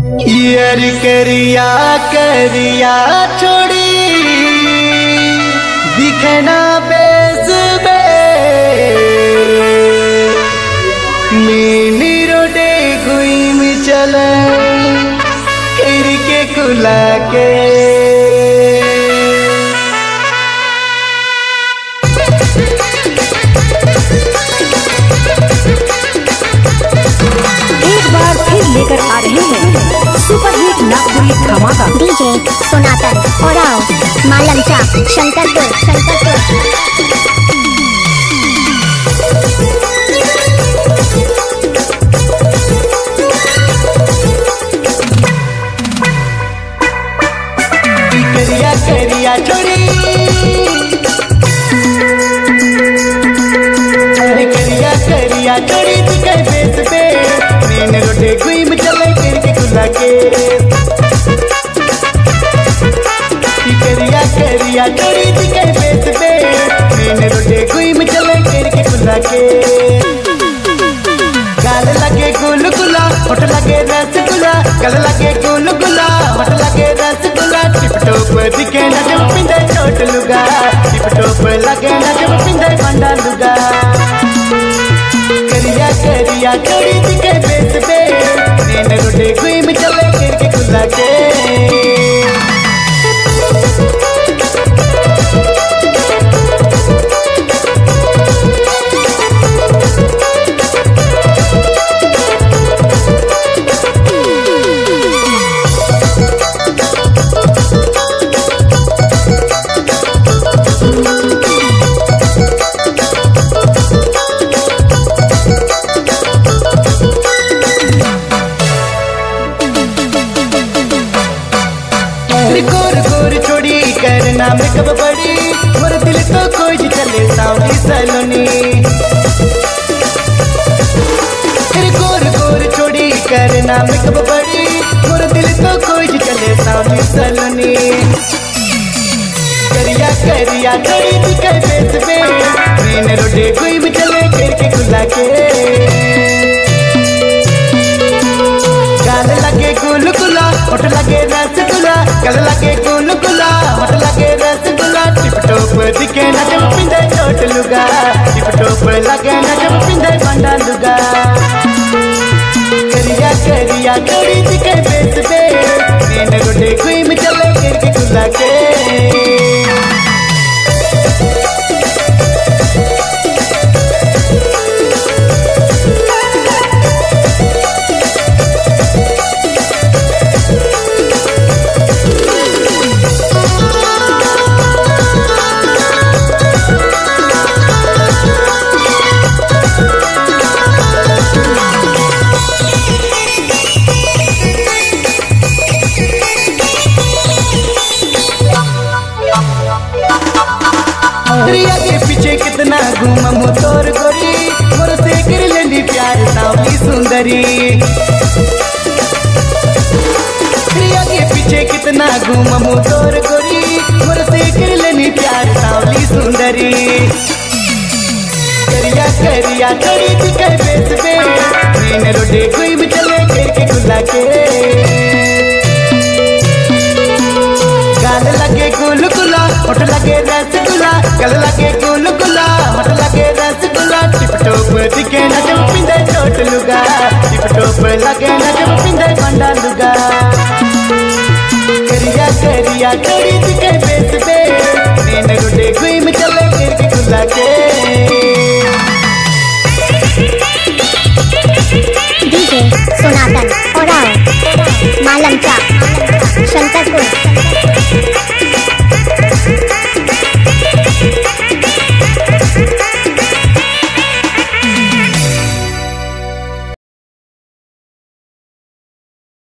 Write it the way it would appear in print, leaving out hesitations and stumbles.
यार करिया करिया छोड़ी दिखना बेस बे मेनी रोडे घुईम चले खिर के कुला के लेकर आ रहे हैं सुपर हिट नागपुरी धमाका डीजे सोनातन और आओ मालमचा शंकरपुर करिया करिया छोड़ी करिया करिया छोड़ी दिखे बेस पे मेन रोडे घुईम चले करके कुला के करिया करिया छोड़ी दिखे बेस पे मेन रोडे घुईम चले करके कुला के गाल लगे गुलगुला होठ लगे रसगुल्ला गल लगे गुलगुला होठ लगे रसगुल्ला टिप टोप दिखे न जब पिंदे चोट लुगा टिप टोप लगे न जब पिंदे बंडा लुगा करिया करिया छोड़ी दिखे बेस बे मेन रोडे घुईम चले करके कुला के गोर गोर छोड़ी करना में कब बड़ी मोर दिल तो कोई चले सावली सलोनी गोर गोर छोड़ी करना में कब बड़ी मोर दिल तो कोई चले सावली सलोनी करिया करिया छोड़ी दिखे बेस बे मेन रोडे घुईम चले करके कुला के गाल लगे गुलगुला होठ लगे रसगुल्ला गल लगे गुलगुला होठ लगे रसगुल्ला टिप टोप दिखे न जब पिंदे चोट लुगा टिप टोप लगे न जब पिंदे बंडा लुगा करिया करिया छोड़ी दिखे बेस बे मेन रोडे घुईम चले करके कुला के आगे पीछे कितना घूमम तोर गोरी मोर से कर लेनी प्यार सावली सुंदरी आगे पीछे कितना घूमम तोर गोरी मोर से कर लेनी प्यार सावली सुंदरी करिया करिया छोड़ी दिखे बेस बे मेन रोडे घुईम चले करके कुला के गाल लगे गुलगुला होठ लगे रसगुल्ला गल लगे गुलगुला होठ लगे रसगुल्ला टिप टोप दिखे न जब पिंदे चोट लुगा टिप टोप लगे न जब पिंदे बंडा लुगा करिया करिया छोड़ी दिखे बेस बे मेन रोडे घुईम चले करके कुला के डीजे सोनातन और आओ मालमचा शंकरपुर